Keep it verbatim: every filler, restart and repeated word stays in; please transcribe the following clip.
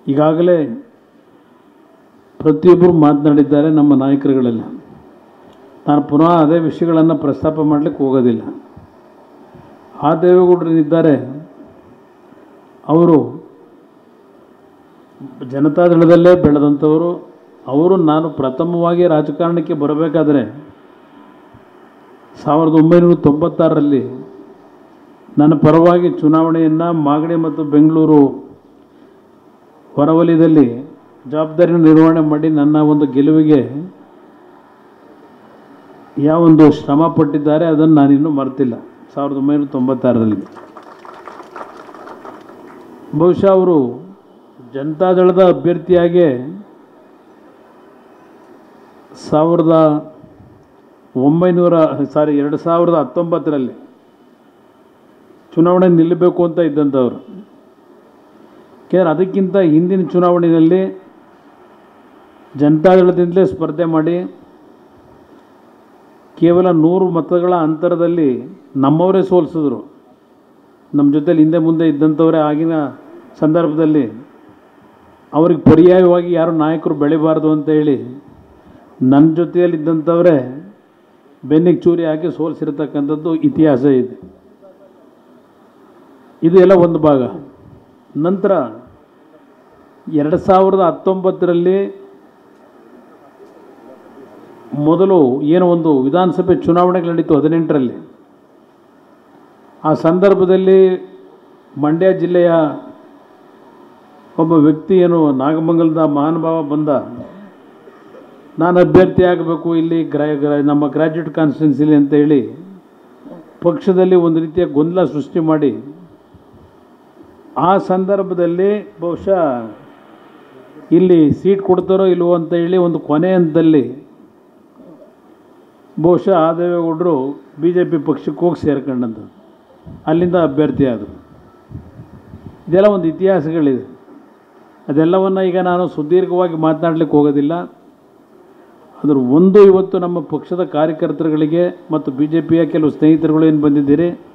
ಈಗಾಗಲೇ ಪ್ರತಿಯೊಬ್ಬರು ಮಾತನಾಡಿದ್ದಾರೆ ನಮ್ಮ ನಾಯಕರುಗಳೆಲ್ಲ. ನಾನು ಪುನಃ ಅದೇ ವಿಷಯಗಳನ್ನು ಪ್ರಸ್ತಾಪ ಮಾಡಲಿಕ್ಕೆ ಹೋಗೋದಿಲ್ಲ. ಆ ದೇವೇಗೌಡರಿದ್ದಾರೆ, ಅವರು ಜನತಾದಳದಲ್ಲೇ ಬೆಳೆದಂಥವರು. ಅವರು ನಾನು ಪ್ರಥಮವಾಗಿ ರಾಜಕಾರಣಕ್ಕೆ ಬರಬೇಕಾದರೆ ಸಾವಿರದ ಒಂಬೈನೂರ ತೊಂಬತ್ತಾರರಲ್ಲಿ ನನ್ನ ಪರವಾಗಿ ಚುನಾವಣೆಯನ್ನು ಮಾಗಡಿ ಮತ್ತು ಬೆಂಗಳೂರು ಹೊರವಲಯದಲ್ಲಿ ಜವಾಬ್ದಾರಿಯನ್ನು ನಿರ್ವಹಣೆ ಮಾಡಿ ನನ್ನ ಒಂದು ಗೆಲುವಿಗೆ ಯಾವೊಂದು ಶ್ರಮ ಪಟ್ಟಿದ್ದಾರೆ ಅದನ್ನು ನಾನಿನ್ನೂ ಮರೆತಿಲ್ಲ. ಸಾವಿರದ ಒಂಬೈನೂರ ತೊಂಬತ್ತಾರರಲ್ಲಿ ಬಹುಶಃ ಅವರು ಜನತಾದಳದ ಅಭ್ಯರ್ಥಿಯಾಗಿ ಸಾವಿರದ ಒಂಬೈನೂರ ಸಾರಿ ಎರಡು ಸಾವಿರದ ಹತ್ತೊಂಬತ್ತರಲ್ಲಿ ಚುನಾವಣೆ ನಿಲ್ಲಬೇಕು ಅಂತ ಇದ್ದಂಥವ್ರು. ಯಾಕೆಂದರೆ ಅದಕ್ಕಿಂತ ಹಿಂದಿನ ಚುನಾವಣೆಯಲ್ಲಿ ಜನತಾದಳದಿಂದಲೇ ಸ್ಪರ್ಧೆ ಮಾಡಿ ಕೇವಲ ನೂರು ಮತಗಳ ಅಂತರದಲ್ಲಿ ನಮ್ಮವರೇ ಸೋಲಿಸಿದ್ರು. ನಮ್ಮ ಜೊತೆಲಿ ಹಿಂದೆ ಮುಂದೆ ಇದ್ದಂಥವರೇ ಆಗಿನ ಸಂದರ್ಭದಲ್ಲಿ ಅವ್ರಿಗೆ ಪರ್ಯಾಯವಾಗಿ ಯಾರು ನಾಯಕರು ಬೆಳಿಬಾರ್ದು ಅಂತ ಹೇಳಿ ನನ್ನ ಜೊತೆಯಲ್ಲಿದ್ದಂಥವರೇ ಬೆನ್ನಿಗೆ ಚೂರಿ ಹಾಕಿ ಸೋಲಿಸಿರ್ತಕ್ಕಂಥದ್ದು ಇತಿಹಾಸ ಇದೆ. ಇದು ಎಲ್ಲ ಒಂದು ಭಾಗ. ನಂತರ ಎರಡು ಸಾವಿರದ ಹತ್ತೊಂಬತ್ತರಲ್ಲಿ ಮೊದಲು ಏನೋ ಒಂದು ವಿಧಾನಸಭೆ ಚುನಾವಣೆಗಳು ನಡೀತು ಹದಿನೆಂಟರಲ್ಲಿ. ಆ ಸಂದರ್ಭದಲ್ಲಿ ಮಂಡ್ಯ ಜಿಲ್ಲೆಯ ಒಬ್ಬ ವ್ಯಕ್ತಿ ಏನು ನಾಗಮಂಗಲದ ಮಹಾನುಭಾವ ಬಂದ, ನಾನು ಅಭ್ಯರ್ಥಿ ಆಗಬೇಕು ಇಲ್ಲಿ ಗ್ರಾ ನಮ್ಮ ಗ್ರ್ಯಾಜುಯೇಟ್ ಕಾನ್ಸ್ಟಿಟ್ಯೂನ್ಸಿಲಿ ಅಂತ ಹೇಳಿ ಪಕ್ಷದಲ್ಲಿ ಒಂದು ರೀತಿಯ ಗೊಂದಲ ಸೃಷ್ಟಿ ಮಾಡಿ ಆ ಸಂದರ್ಭದಲ್ಲಿ ಬಹುಶಃ ಇಲ್ಲಿ ಸೀಟ್ ಕೊಡ್ತಾರೋ ಇಲ್ವೋ ಅಂತ ಹೇಳಿ ಒಂದು ಕೊನೆ ಹಂತದಲ್ಲಿ ಬಹುಶಃ ಆ ದೇವೇಗೌಡರು ಬಿ ಜೆ ಪಿ ಪಕ್ಷಕ್ಕೆ ಹೋಗಿ ಸೇರ್ಕೊಂಡಂಥ ಅಲ್ಲಿಂದ ಅಭ್ಯರ್ಥಿ ಆದರು. ಇದೆಲ್ಲ ಒಂದು ಇತಿಹಾಸಗಳಿದೆ. ಅದೆಲ್ಲವನ್ನು ಈಗ ನಾನು ಸುದೀರ್ಘವಾಗಿ ಮಾತನಾಡಲಿಕ್ಕೆ ಹೋಗೋದಿಲ್ಲ. ಅದರ ಒಂದು ಇವತ್ತು ನಮ್ಮ ಪಕ್ಷದ ಕಾರ್ಯಕರ್ತರುಗಳಿಗೆ ಮತ್ತು ಬಿ ಜೆ ಪಿಯ ಕೆಲವು ಸ್ನೇಹಿತರುಗಳು ಏನು ಬಂದಿದ್ದೀರಿ